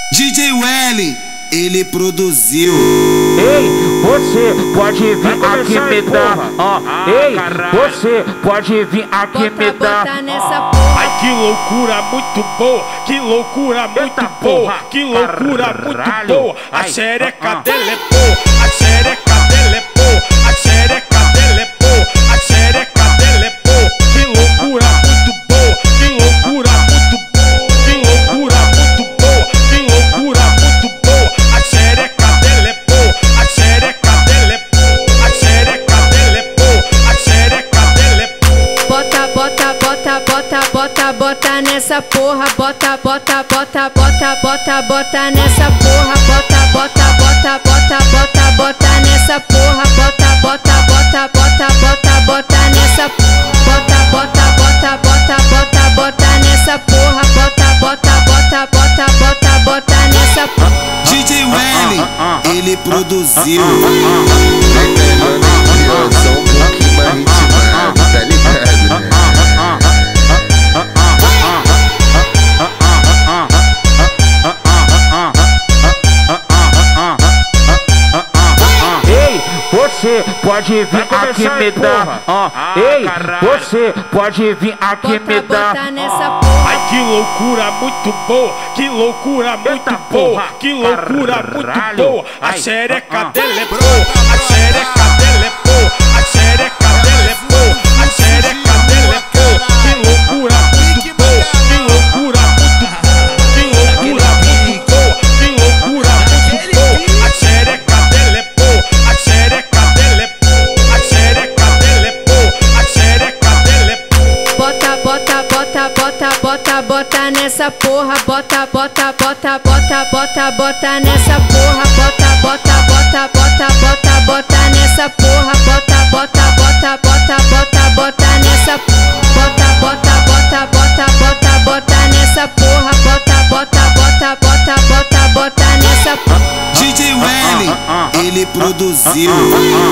DJ Welly, ele produziu. Ei, você pode vir aqui me dar, ó. Ei, você pode vir aqui me dar. Ai, que loucura muito boa, que loucura muito boa, que loucura muito boa. A xereca dela é boa, a xereca dela é boa, a xereca dela é boa, a xereca dela é boa. Que loucura muito boa, que loucura muito boa, que loucura muito boa, que loucura muito boa. A xereca dela é boa, a xereca dela é boa, a xereca dela é boa, a xereca dela é boa. Bota, bota, bota, bota, bota, bota nessa porra, bota, bota, bota, bota, bota, bota nessa porra, bota, bota, bota, bota, bota, bota nessa porra, bota, bota, bota, bota, bota, bota nessa, bota, bota, bota, bota, bota, bota nessa porra, bota, bota, bota, bota, bota, bota nessa porra. DJ Welly, ele produziu. Eu sou um pouquinho mais ritmado, tá ligado, né? Ei, você pode vir aqui me dar, ó. Ei, você pode vir aqui me dar. Ai, que loucura muito boa, que loucura muito boa, que loucura muito boa. A xereca dela é boa, a xereca dela é boa, a xereca dela é boa, a xereca dela é boa. Que loucura muito boa, que loucura muito boa, que loucura muito boa, que loucura muito boa. A xereca dela é boa, a xereca dela é boa, a xereca dela é boa, a xereca dela é boa. Bota, bota, bota, bota, bota, bota nessa porra, bota, bota, bota, bota, bota, bota nessa porra, bota, bota, bota, bota, bota, bota nessa porra, bota, bota, bota, bota, bota, bota nessa, bota, bota, bota, bota, bota, bota nessa porra, bota, bota, bota, bota, bota, bota nessa. DJ Welly, ele produziu.